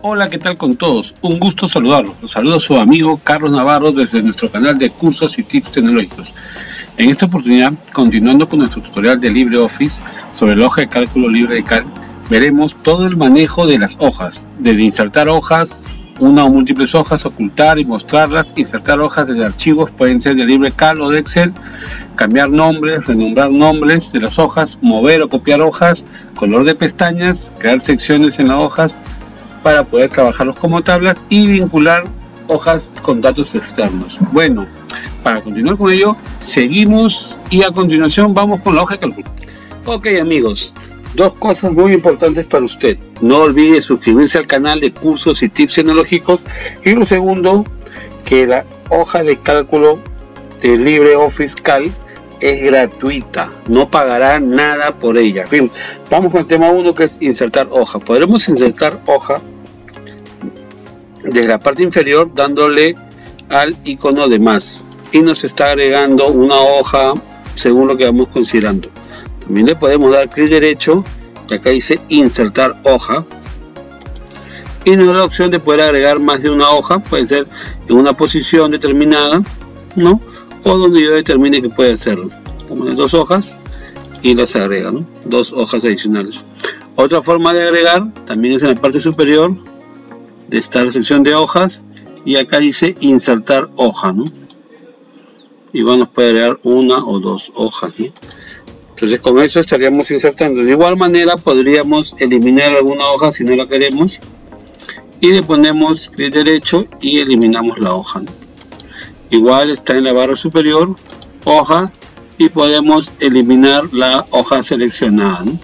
Hola, ¿qué tal con todos? Un gusto saludarlos. Los saluda su amigo Carlos Navarro desde nuestro canal de cursos y tips tecnológicos. En esta oportunidad, continuando con nuestro tutorial de LibreOffice sobre la hoja de cálculo libre de Cal, veremos todo el manejo de las hojas, desde insertar hojas, una o múltiples hojas, ocultar y mostrarlas, insertar hojas desde archivos, pueden ser de LibreCal o de Excel, cambiar nombres, renombrar nombres de las hojas, mover o copiar hojas, color de pestañas, crear secciones en las hojas, para poder trabajarlos como tablas y vincular hojas con datos externos. Bueno, para continuar con ello, seguimos y a continuación vamos con la hoja de cálculo. Ok amigos, dos cosas muy importantes para usted. No olvide suscribirse al canal de cursos y tips tecnológicos. Y lo segundo, que la hoja de cálculo de LibreOffice Cal es gratuita, no pagará nada por ella. Bien, vamos con el tema 1, que es insertar hoja. Podremos insertar hoja desde la parte inferior dándole al icono de más y nos está agregando una hoja según lo que vamos considerando. También le podemos dar clic derecho y acá dice insertar hoja y nos da la opción de poder agregar más de una hoja, puede ser en una posición determinada, ¿no? O donde yo determine que puede hacerlo. Ponemos dos hojas y las agrega, ¿no? Dos hojas adicionales. Otra forma de agregar también es en la parte superior de esta sección de hojas y acá dice insertar hoja, ¿no? Y nos puede agregar una o dos hojas, ¿no? Entonces con eso estaríamos insertando. De igual manera podríamos eliminar alguna hoja si no la queremos y le ponemos clic derecho y eliminamos la hoja, ¿no? Igual está en la barra superior, hoja, y podemos eliminar la hoja seleccionada, ¿no?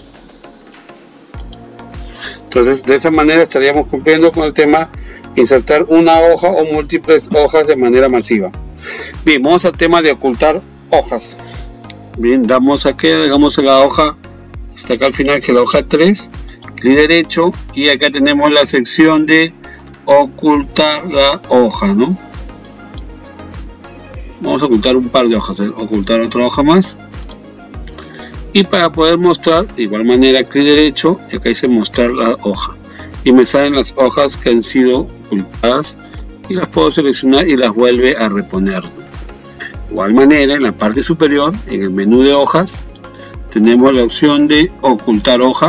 Entonces de esa manera estaríamos cumpliendo con el tema insertar una hoja o múltiples hojas de manera masiva. Bien, vamos al tema de ocultar hojas. Bien, damos aquí, digamos la hoja, está acá al final, que es la hoja 3, clic derecho y acá tenemos la sección de ocultar la hoja, ¿no? Vamos a ocultar un par de hojas, ocultar otra hoja más. Y para poder mostrar, de igual manera, clic derecho, y acá dice mostrar la hoja. Y me salen las hojas que han sido ocultadas y las puedo seleccionar y las vuelve a reponer. De igual manera, en la parte superior, en el menú de hojas, tenemos la opción de ocultar hoja.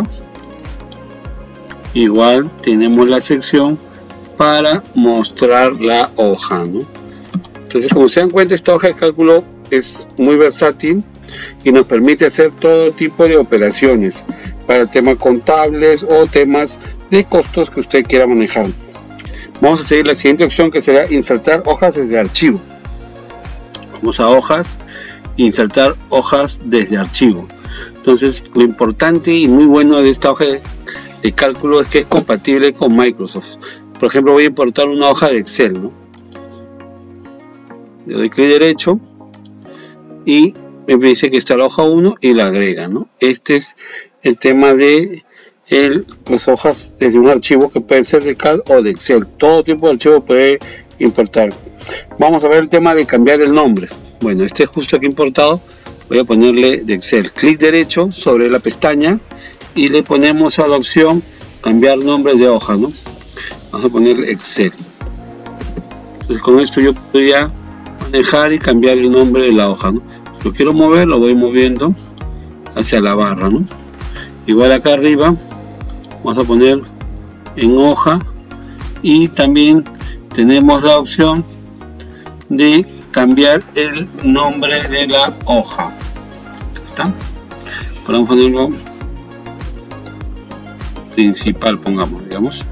Igual tenemos la sección para mostrar la hoja, ¿no? Entonces, como se dan cuenta, esta hoja de cálculo es muy versátil y nos permite hacer todo tipo de operaciones para temas contables o temas de costos que usted quiera manejar. Vamos a seguir la siguiente opción, que será insertar hojas desde archivo. Vamos a hojas, insertar hojas desde archivo. Entonces, lo importante y muy bueno de esta hoja de cálculo es que es compatible con Microsoft. Por ejemplo, voy a importar una hoja de Excel, ¿no? Le doy clic derecho y me dice que está la hoja 1 y la agrega, ¿no? Este es el tema de las hojas desde un archivo que puede ser de Cal o de Excel. Todo tipo de archivo puede importar. Vamos a ver el tema de cambiar el nombre. Bueno, este es justo aquí importado. Voy a ponerle de Excel. Clic derecho sobre la pestaña y le ponemos a la opción cambiar nombre de hoja, ¿no? Vamos a ponerle Excel. Entonces con esto yo podría manejar y cambiar el nombre de la hoja, ¿no? Si lo quiero mover, lo voy moviendo hacia la barra, ¿no? Igual acá arriba vamos a poner en hoja y también tenemos la opción de cambiar el nombre de la hoja. ¿Está? Podemos ponerlo principal, pongamos, digamos.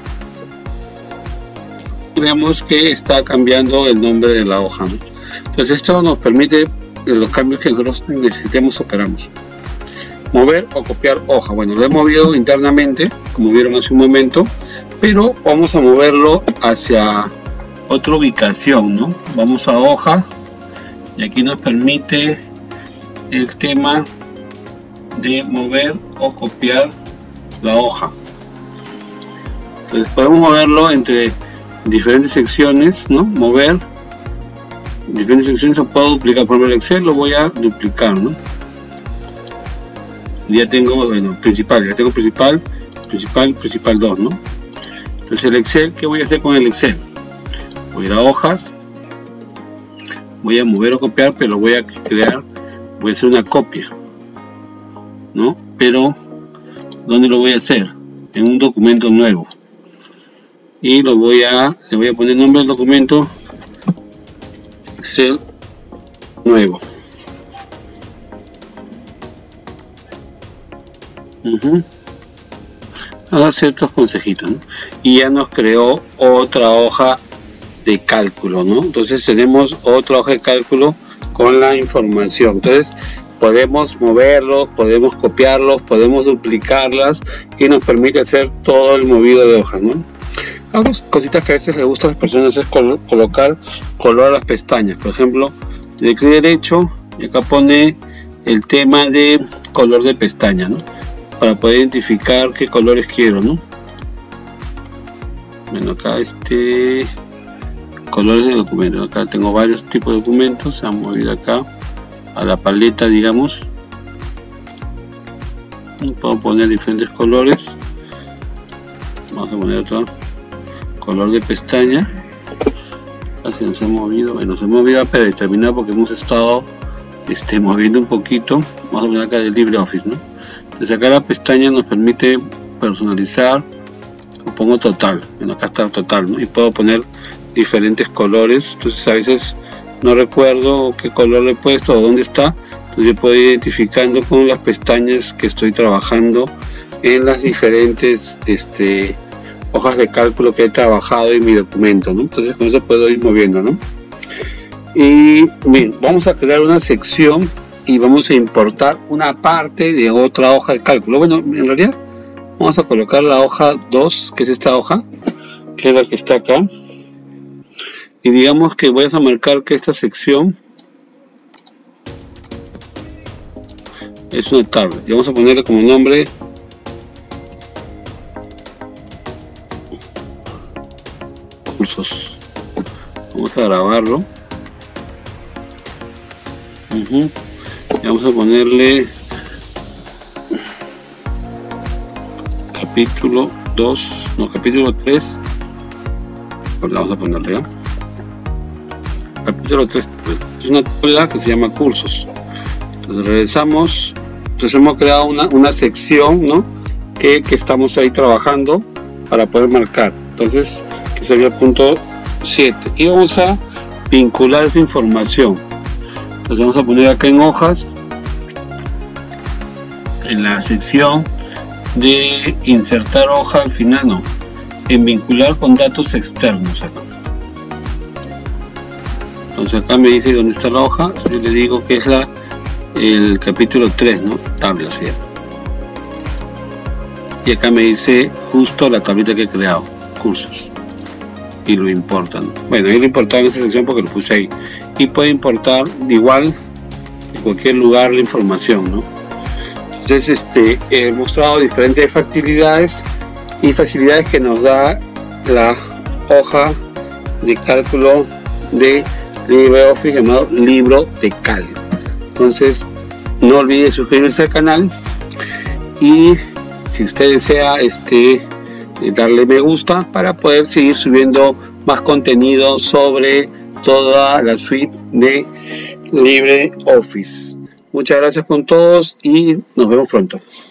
Y vemos que está cambiando el nombre de la hoja, ¿no? Entonces esto nos permite los cambios que nosotros necesitemos operamos. Mover o copiar hoja. Bueno, lo he movido internamente, como vieron hace un momento, pero vamos a moverlo hacia otra ubicación, ¿no? Vamos a hoja y aquí nos permite el tema de mover o copiar la hoja. Entonces podemos moverlo entre diferentes secciones, ¿no? Mover diferentes secciones, o puedo duplicar. Por ejemplo, el Excel lo voy a duplicar, ¿no? Ya tengo, bueno, principal, ya tengo principal 2, ¿no? Entonces el Excel, ¿qué voy a hacer con el Excel? Voy a ir a hojas, voy a mover o copiar, pero lo voy a crear, voy a hacer una copia, ¿no? Pero ¿dónde lo voy a hacer? En un documento nuevo, y le voy a poner nombre del documento Excel nuevo. Haga ciertos consejitos, ¿no? Y ya nos creó otra hoja de cálculo, ¿no? Entonces tenemos otra hoja de cálculo con la información. Entonces podemos moverlos, podemos copiarlos, podemos duplicarlas, y nos permite hacer todo el movido de hojas, ¿no? Algunas cositas que a veces les gusta a las personas es colocar color a las pestañas. Por ejemplo, de clic derecho y acá pone el tema de color de pestaña, ¿no? Para poder identificar qué colores quiero, ¿no? Bueno, acá colores de documento. Acá tengo varios tipos de documentos. Se han movido acá a la paleta, digamos. Y puedo poner diferentes colores. Vamos a poner otro color de pestaña. Casi nos ha movido. Bueno, se ha movido a predeterminado porque hemos estado moviendo un poquito. Vamos a poner acá el LibreOffice, ¿no? Entonces acá la pestaña nos permite personalizar. Lo pongo total. Bueno, acá está total, ¿no? Y puedo poner diferentes colores. Entonces a veces no recuerdo qué color le he puesto o dónde está. Entonces yo puedo ir identificando con las pestañas que estoy trabajando en las diferentes hojas de cálculo que he trabajado en mi documento, ¿no? Entonces con eso puedo ir moviendo, ¿no? Y bien, vamos a crear una sección y vamos a importar una parte de otra hoja de cálculo. Bueno, en realidad vamos a colocar la hoja 2, que es esta hoja, que es la que está acá. Y digamos que voy a marcar que esta sección es una tabla. Y vamos a ponerle como nombre cursos. Vamos a grabarlo. Y vamos a ponerle capítulo 2, no, capítulo 3. Vamos a ponerle, ¿no? Capítulo 3 es una tabla que se llama cursos. Entonces regresamos. Entonces hemos creado una sección, ¿no? que estamos ahí trabajando para poder marcar. Entonces, que sería el punto 7, y vamos a vincular esa información. Entonces vamos a poner acá en hojas, en la sección de insertar hoja al final, no, en vincular con datos externos acá. Entonces acá me dice dónde está la hoja. Yo le digo que es el capítulo 3, ¿no? Tabla, ¿sí? Y acá me dice justo la tablita que he creado, cursos, y lo importan. Bueno, yo lo importaba en esa sección porque lo puse ahí, y puede importar igual en cualquier lugar la información, ¿no? Entonces he mostrado diferentes facilidades que nos da la hoja de cálculo de LibreOffice llamado libro de cálculo. Entonces no olvide suscribirse al canal, y si usted desea darle me gusta para poder seguir subiendo más contenido sobre toda la suite de LibreOffice. Muchas gracias con todos y nos vemos pronto.